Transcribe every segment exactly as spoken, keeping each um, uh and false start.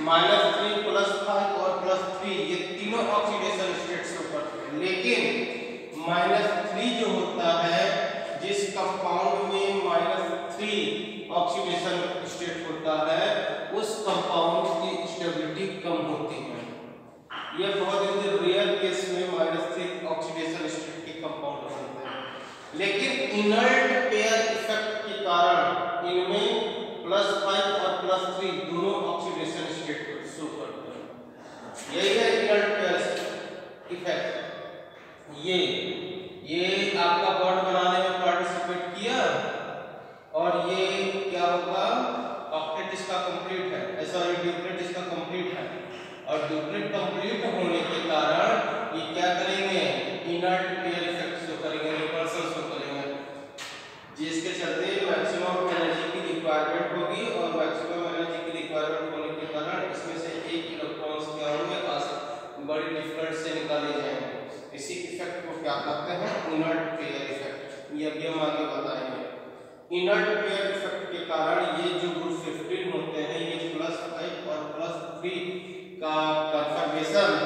Minus three plus five और plus three ये तीनों ऑक्सीडेशन स्टेट शो करते हैं, लेकिन माइनस थ्री जो होता है, जिस कंपाउंड में माइनस थ्री ऑक्सीडेशन स्टेट होता है, उस कंपाउंड की स्टेबिलिटी कम होती है। यह बहुत ही रेयर केस में माइनस थ्री ऑक्सीडेशन स्टेट के कंपाउंड बनते हैं, लेकिन इनर्ट पेयर इफेक्ट के कारण इनमें प्लस फाइव और प्लस थ्री दोनों ऑक्सीडेशन स्टेट को शो करते हैं। यही है इनर्ट पेयर इफेक्ट। ये ये आपका बॉन्ड बनाने में पार्टिसिपेट किया और ये क्या होगा, ऑक्टेट इसका कंप्लीट है, सॉरी ड्यूप्लेट इसका कंप्लीट है, और ड्यूप्लेट कंप्लीट होने के कारण ये क्या करेंगे, इनर्ट पेयर इफेक्ट शो करेंगे, रिपल्सन शो करेंगे, जिसके चलते मैक्सिमम एनर्जी की रिक्वायरमेंट होगी, और मैक्सिमम एनर्जी की रिक्वायरमेंट होने के कारण इसमें से एक इलेक्ट्रॉन्स क्या होंगे, बड़ी डिफरेंट से निकाले जाएंगे। इसी इफेक्ट को क्या कहते हैं, इनर्ट पेयर इफेक्ट। ये अभी हम आगे बताएंगे। इनर्ट पेयर इफेक्ट के कारण ये जो ग्रुप फिफ्टीन होते हैं, ये प्लस फाइव और प्लस थ्री का कन्फर्मेशन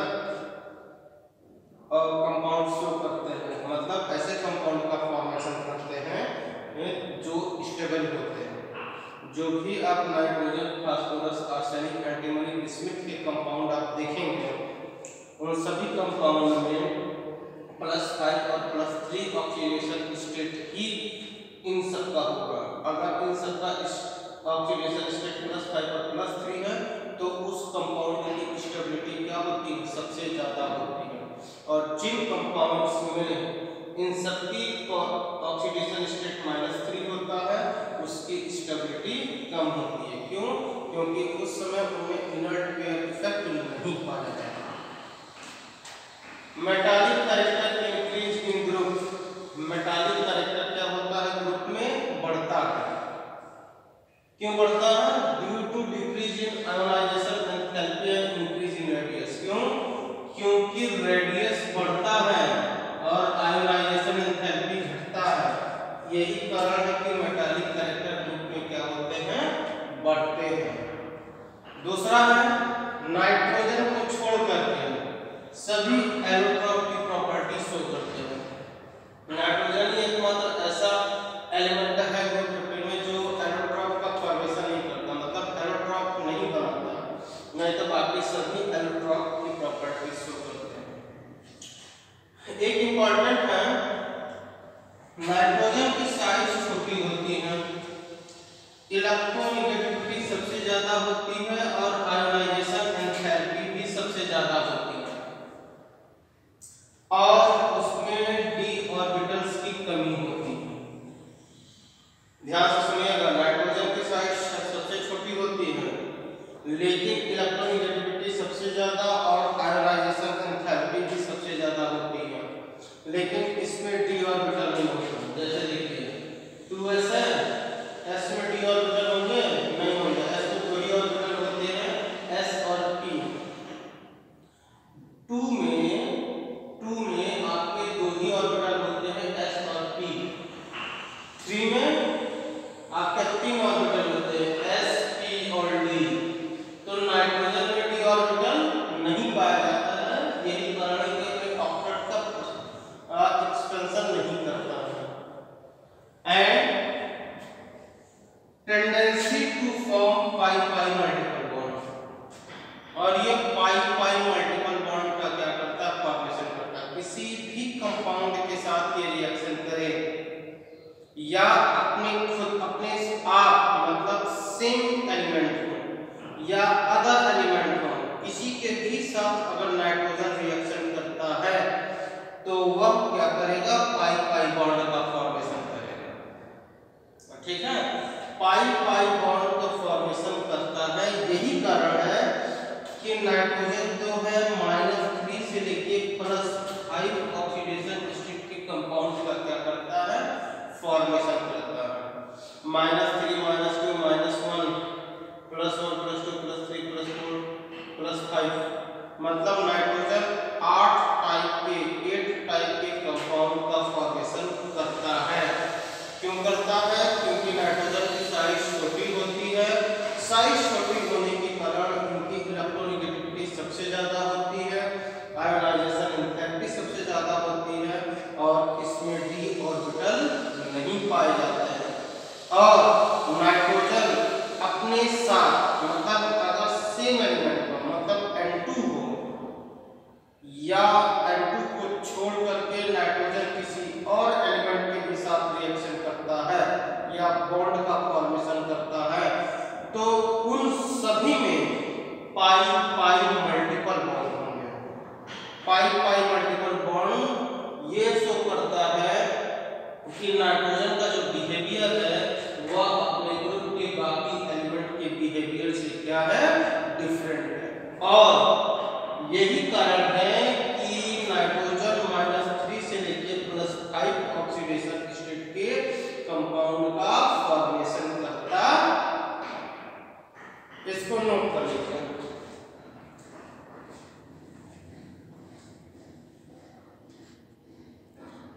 और कंपाउंड शो करते हैं, मतलब ऐसे कंपाउंड का फॉर्मेशन करते हैं जो स्टेबल होते हैं। जो भी आप nitrogen, phosphorus, arsenic, antimony, bismuth के कंपाउंड आप देखेंगे, उन सभी कंपाउंड में प्लस फाइव और प्लस थ्री ऑक्सीडेशन स्टेट ही इन सब का होगा। अगर इन सब का ऑक्सीडेशन स्टेट प्लस फाइव और प्लस थ्री है, तो उस कंपाउंड की स्टेबिलिटी क्या होती है, सबसे ज्यादा होती है। और जिन कंपाउंड्स में इन सबकी ऑक्सीडेशन स्टेट माइनस थ्री होता है, उसकी स्टेबिलिटी कम होती है। क्यों? क्योंकि उस समय उनमें इनर्ट पेयर इफेक्ट नहीं पाया जाता। Metallic character increase in group. Metallic character क्या होता है, ग्रुप में बढ़ता है। क्यों बढ़ता है? Due to decrease in ionisation enthalpy and increase in radius. क्यों? क्योंकि रेडियस बढ़ता है और आयोनाइजेशन एंथैल्पी घटता है। यही कारण है कि मेटालिक कैरेक्टर ग्रुप में क्या होते हैं, बढ़ते हैं। दूसरा है नाइट्रोजन को छोड़ करके सभी एलोट्रॉप की प्रॉपर्टी शो करते हैं। नाइट्रोजन ही एकमात्र ऐसा एलिमेंट है ग्रुप फिफ्टीन में जो एलोट्रॉप का फॉर्मेशन नहीं करता, मतलब एलोट्रॉप नहीं बनाता, नहीं तो बाकी सभी एलोट्रॉप की प्रॉपर्टी शो करते हैं। एक इंपॉर्टेंट है, नाइट्रोजन की साइज छोटी होती है, इलेक्ट्रोनेगेटिविटी सबसे ज्यादा होती है और आयोनाइजेशन एंथैल्पी भी सबसे ज्यादा होती है, और उसमें डी ऑर्बिटल्स की कमी होती है। ध्यान से सुनिएगा, नाइट्रोजन की साइज सबसे छोटी होती है, लेकिन इलेक्ट्रोनेगेटिविटी सबसे ज्यादा और आयोनाइजेशन एंथैल्पी भी सबसे ज्यादा होती है, लेकिन इसमें डी ऑर्बिटल नहीं होता। जैसे देखिए टू एस है, एस में डी ऑर्बिटल होंगे, नहीं होंगे, एस में दो डी ऑर्बिटल होते हैं, एस और पी। टू में टू में आपके दो ही ऑर्बिटल होते हैं, एस और पी। थ्री में आपके तीन ऑर्बिटल होते हैं, एस, पी और डी। तो नाइट्रोजन में डी ऑर्बिटल नहीं पाया जाता है, यही कारण है कि ऑक्टेट का एक्सपेंशन नहीं करता है। And tendency to form pi pi multiple bond, और ये पाई पाई मल्टीपल बॉन्ड का क्या करता है, फॉर्मेशन करता है। किसी भी कंपाउंड के साथ ये रिएक्शन करे या अपने खुद अपने आप मतलब सेम एलिमेंट हो या अदर एलिमेंट हो, किसी के भी साथ अगर नाइट्रोजन रिएक्शन करता है तो वह क्या करेगा, पाई पाई बॉन्ड का फॉर्मेशन करेगा। ठीक है, पाई पाई बॉन्ड का फॉर्मेशन करता है। यही कारण है कि नाइट्रोजन जो है माइनस थ्री से लेके प्लस फाइव ऑक्सीडेशन स्टेट के कंपाउंड का क्या करता है, फॉर्मेशन करता है। Minus three minus two minus one plus one plus two plus three plus four plus five, मतलब नाइट्रोजन आठ टाइप के एट टाइप के कंपाउंड का फॉर्मेशन करता है। क्यों करता है? क्योंकि नाइट्रोजन की साइज छोटी होती है। साइज छोटी होने के कारण उनकी पाई पाई मल्टीपल बॉन्ड होंगे। पाई पाई मल्टीपल बॉन्ड ये शो करता है कि नाइट्रोजन का जो बिहेवियर है वह अपने ग्रुप के बाकी एलिमेंट के बिहेवियर से क्या है, डिफरेंट है। और यही कारण है कि नाइट्रोजन माइनस थ्री से लेकर प्लस फाइव ऑक्सीडेशन स्टेट के कंपाउंड का फॉर्मेशन करता। इसको नोट कर लीजिए।